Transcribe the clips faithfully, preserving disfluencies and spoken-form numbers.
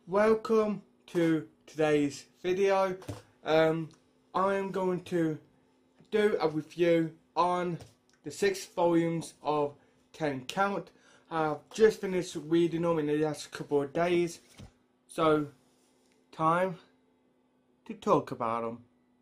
Welcome to today's video. Um, I am going to do a review on the six volumes of ten Count. I've just finished reading them in the last couple of days, so time to talk about them.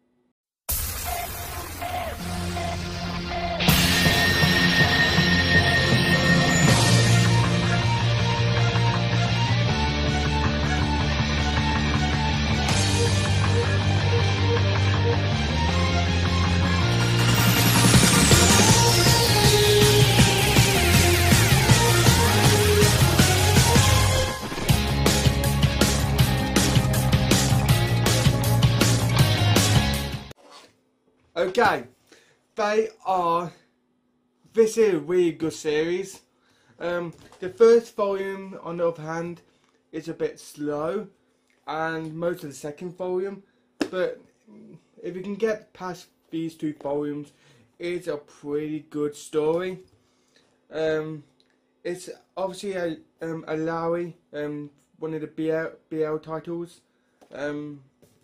Okay, they are, this is a really good series. Um, the first volume, on the other hand, is a bit slow, and most of the second volume, but if you can get past these two volumes, it's a pretty good story. Um, it's obviously a, um, a Lowry, um, one of the B L, B L titles. Um,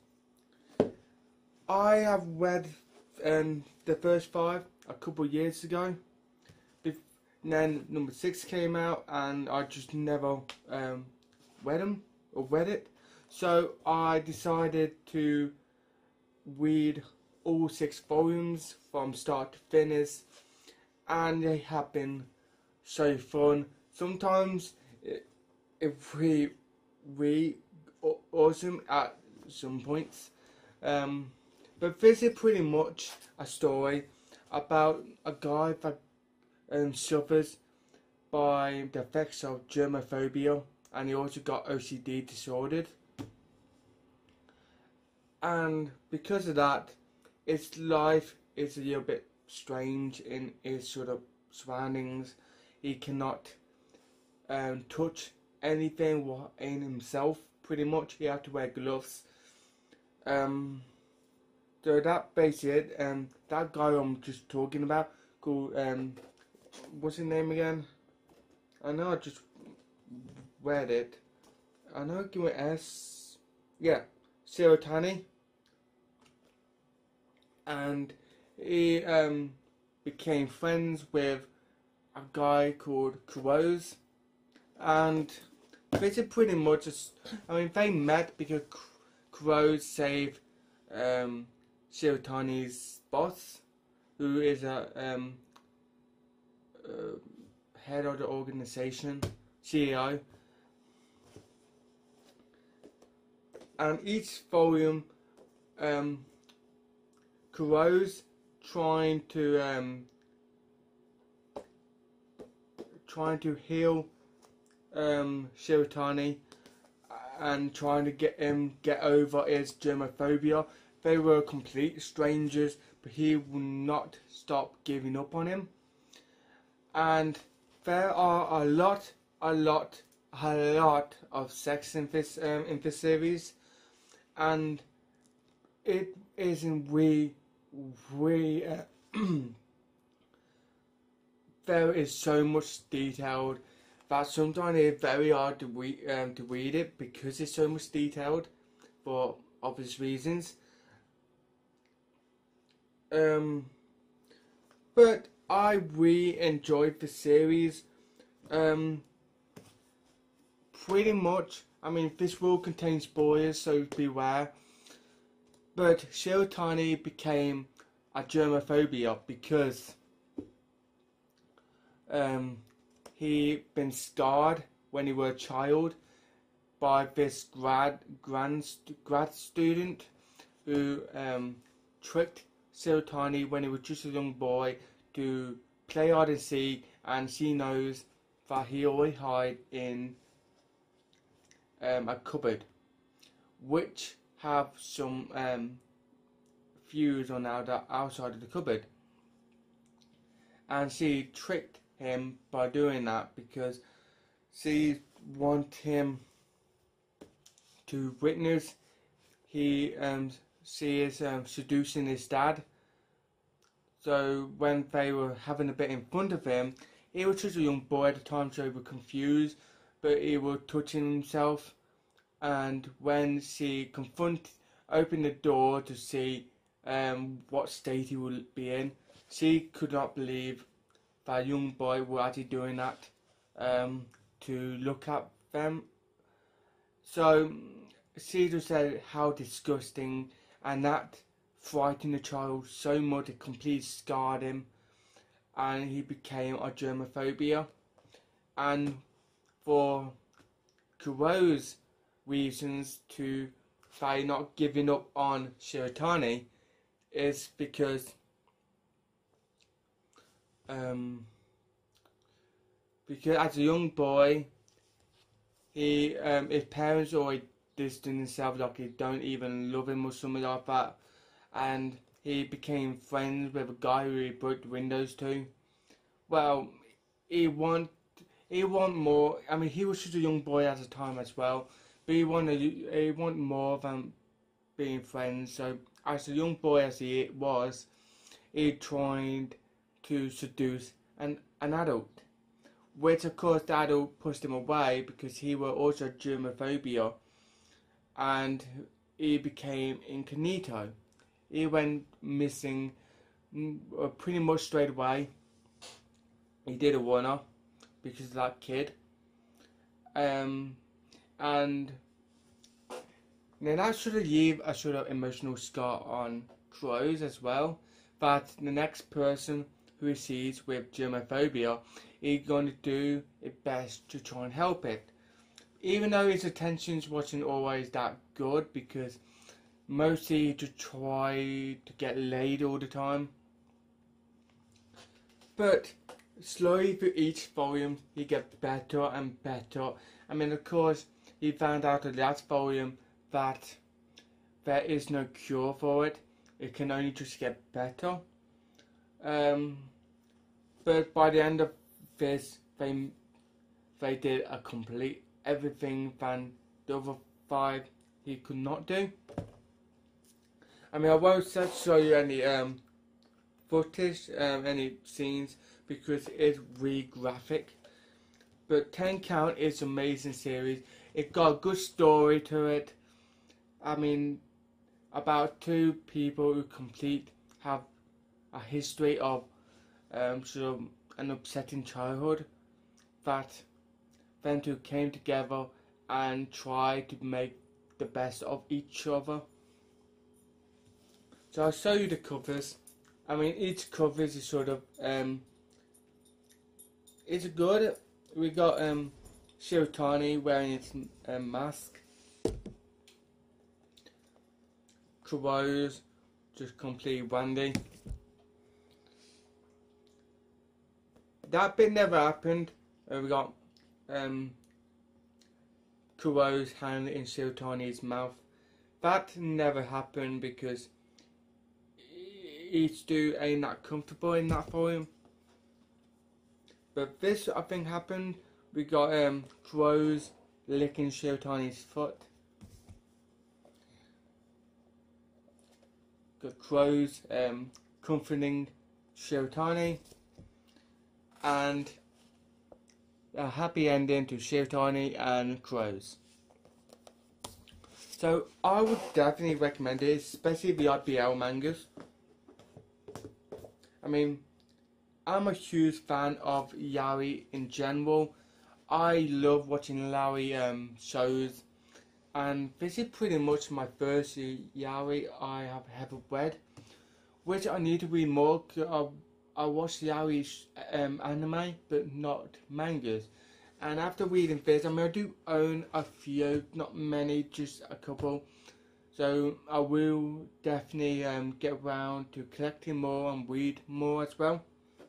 I have read Um, the first five a couple of years ago. Bef then number six came out, and I just never um, read them or read it. So I decided to read all six volumes from start to finish, and they have been so fun. Sometimes it, it really, really awesome at some points. Um, But this is pretty much a story about a guy that um, suffers by the effects of germophobia, and he also got O C D disordered. And because of that, his life is a little bit strange in his sort of surroundings. He cannot um, touch anything in himself, pretty much. He had to wear gloves. Um... So that basically it. Um, that guy I'm just talking about, called um, what's his name again? I know I just read it. I know give it S. Yeah, Sirotani. And he um became friends with a guy called Kuroz, and this is pretty much just. I mean, they met because Kuroz saved um. Shirotani's boss, who is a um, uh, head of the organization, C E O. And each volume, um, Kuro's trying to um, trying to heal um, Shirotani and trying to get him get over his germophobia. They were complete strangers, but he will not stop giving up on him. And there are a lot, a lot, a lot of sex in this um, in this series, and it isn't really, really. Uh, there is so much detailed that sometimes it's very hard to read um, to read it because it's so much detailed, for obvious reasons. Um, but I really enjoyed the series. Um, pretty much, I mean, this will contain spoilers, so beware. But Shirotani became a germophobia because um, he been scarred when he was a child by this grad grad, grad student who um, tricked Shirotani when he was just a young boy to play hide and seek, and she knows that he always hide in um, a cupboard which have some um, fuse on the outside of the cupboard, and she tricked him by doing that because she want him to witness he um, she is um, seducing his dad. So when they were having a bit in front of him, he was just a young boy at the time, so he was confused, but he was touching himself and when she confronted, opened the door to see um, what state he would be in, she could not believe that a young boy was actually doing that um, to look at them. So she just said how disgusting, and that frightened the child so much it completely scarred him, and he became a germophobia. And for Kuro's reasons to by not giving up on Shiratani is because um, because as a young boy, he um, his parents always distanced themselves, like they don't even love him or something like that, and he became friends with a guy who he broke the windows to. Well, he want he want more. I mean, he was just a young boy at the time as well, but he wanted he wanted more than being friends. So as a young boy as he was, he tried to seduce an an adult, which of course the adult pushed him away because he was also germophobia, and he became incognito. He went missing pretty much straight away. He did a runner because of that kid, um, and then that should have leave a sort of emotional scar on Crows as well. That the next person who he sees with germophobia, he's going to do his best to try and help it, even though his attentions wasn't always that good because mostly he just tried to get laid all the time. But slowly through each volume he gets better and better. I mean, of course, he found out in the last volume that there is no cure for it. It can only just get better. Um, but by the end of this, they they did a complete everything than the other five he could not do. I mean, I won't show you any um, footage, um, any scenes, because it's really graphic. But ten Count is an amazing series. It got a good story to it. I mean, about two people who complete have a history of um, sort of an upsetting childhood, that them two came together and tried to make the best of each other. So I'll show you the covers. I mean, each cover is sort of um, it's good. We got um, Shiratani wearing its um, mask. Kuro's just completely randy. That bit never happened. Uh, we got um, Kuro's hand in Shiratani's mouth. That never happened because each two ain't that comfortable in that volume. But this, I think, happened. We got um, Kuro's licking Shiratani's foot. Got Kuro's um, comforting Shiratani. And a happy ending to Shiratani and Kuro's. So I would definitely recommend it, especially the I P L mangas. I mean, I'm a huge fan of yaoi in general. I love watching yaoi um, shows, and this is pretty much my first yaoi I have ever read, which I need to read more. Cause I, I watch yaoi um, anime, but not mangas. And after reading this, I mean, I do own a few, not many, just a couple. So I will definitely um, get around to collecting more and read more as well.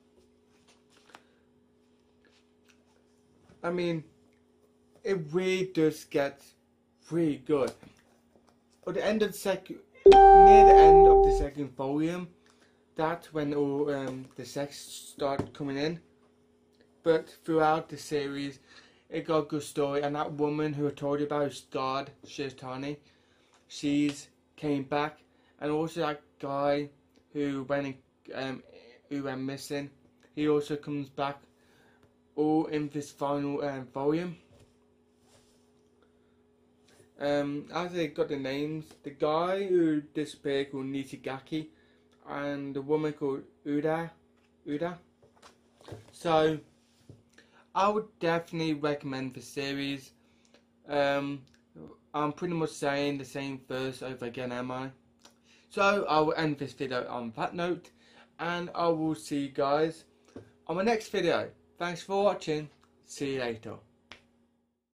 I mean, it really does get really good. At the end of the second, near the end of the second volume, that's when all um, the sex started coming in. But throughout the series, it got a good story, and that woman who I told you about, who scarred Shiratani, she's came back, and also that guy who went um, who went missing, he also comes back, all in this final um, volume. Um, as they got the names, the guy who disappeared called Nishigaki, and the woman called Uda. Uda. So I would definitely recommend the series. Um, I'm pretty much saying the same verse over again, am I? So I will end this video on that note, and I will see you guys on my next video. Thanks for watching. See you later.